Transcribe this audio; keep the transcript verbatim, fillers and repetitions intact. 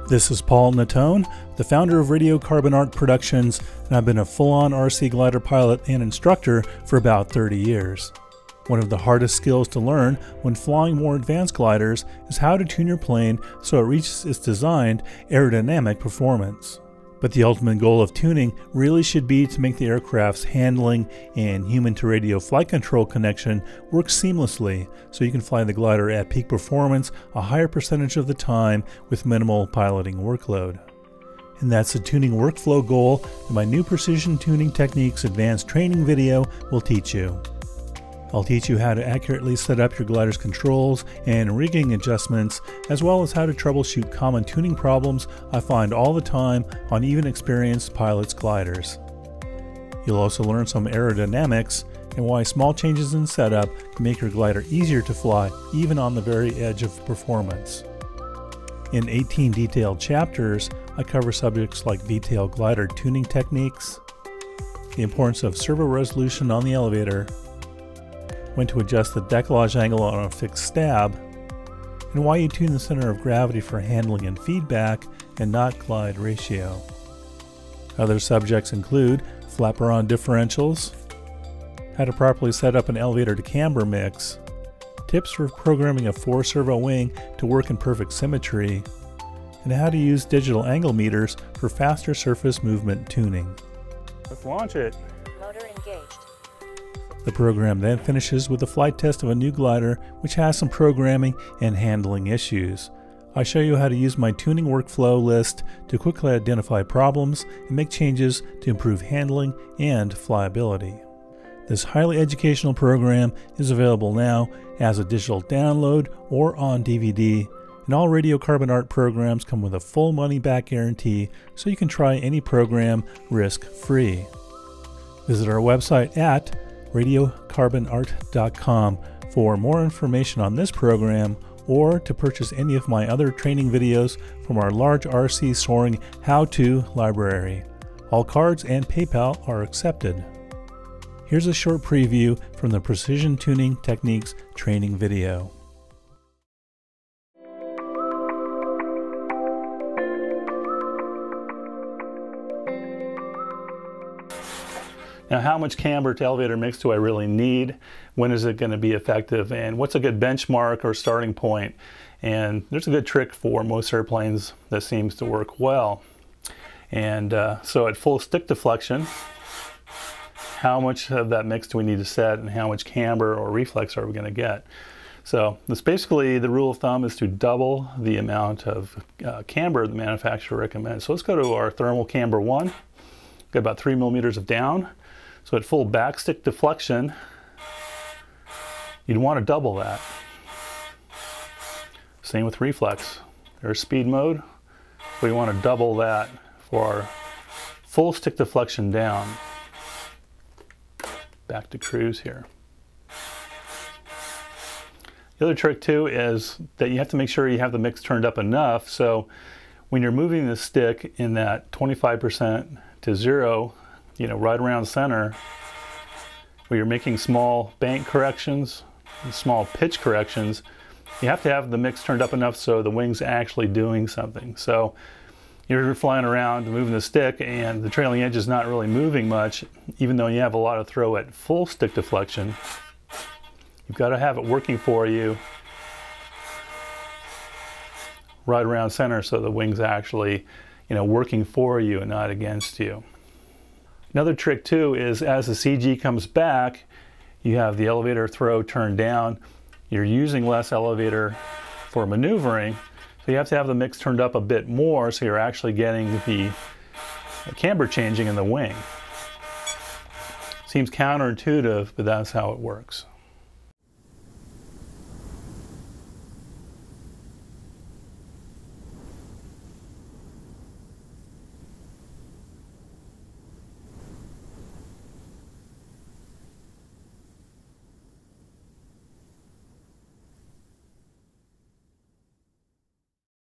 This is Paul Natone, the founder of Radiocarbon Art Productions, and I've been a full-on R C glider pilot and instructor for about thirty years. One of the hardest skills to learn when flying more advanced gliders is how to tune your plane so it reaches its designed aerodynamic performance. But the ultimate goal of tuning really should be to make the aircraft's handling and human-to-radio flight control connection work seamlessly so you can fly the glider at peak performance a higher percentage of the time with minimal piloting workload. And that's the tuning workflow goal that my new Precision Tuning Techniques advanced training video will teach you. I'll teach you how to accurately set up your glider's controls and rigging adjustments, as well as how to troubleshoot common tuning problems I find all the time on even experienced pilots' gliders. You'll also learn some aerodynamics and why small changes in setup can make your glider easier to fly even on the very edge of performance. In eighteen detailed chapters, I cover subjects like V-tail glider tuning techniques, the importance of servo resolution on the elevator, when to adjust the decollage angle on a fixed stab, and why you tune the center of gravity for handling and feedback and not glide ratio. Other subjects include flaperon differentials, how to properly set up an elevator to camber mix, tips for programming a four servo wing to work in perfect symmetry, and how to use digital angle meters for faster surface movement tuning. Let's launch it. Motor engaged. The program then finishes with a flight test of a new glider which has some programming and handling issues. I show you how to use my tuning workflow list to quickly identify problems and make changes to improve handling and flyability. This highly educational program is available now as a digital download or on D V D, and all Radiocarbon Art programs come with a full money-back guarantee so you can try any program risk-free. Visit our website at radiocarbon art dot com for more information on this program or to purchase any of my other training videos from our large R C soaring how-to library. All cards and PayPal are accepted. Here's a short preview from the Precision Tuning Techniques training video. Now, how much camber to elevator mix do I really need? When is it going to be effective? And what's a good benchmark or starting point? And there's a good trick for most airplanes that seems to work well. And uh, so at full stick deflection, how much of that mix do we need to set and how much camber or reflex are we going to get? So this basically, the rule of thumb is to double the amount of uh, camber the manufacturer recommends. So let's go to our thermal camber one. Got about three millimeters of down. So at full backstick deflection, you'd want to double that. Same with reflex. There's speed mode. We want to double that for our full stick deflection down. Back to cruise here. The other trick too is that you have to make sure you have the mix turned up enough so when you're moving the stick in that twenty-five percent to zero, you know, right around center, where you're making small bank corrections and small pitch corrections, you have to have the mix turned up enough so the wing's actually doing something. So you're flying around moving the stick and the trailing edge is not really moving much, even though you have a lot of throw at full stick deflection. You've got to have it working for you right around center so the wing's actually, you know, working for you and not against you. Another trick too is as the C G comes back, you have the elevator throw turned down. You're using less elevator for maneuvering, so you have to have the mix turned up a bit more so you're actually getting the camber changing in the wing. Seems counterintuitive, but that's how it works.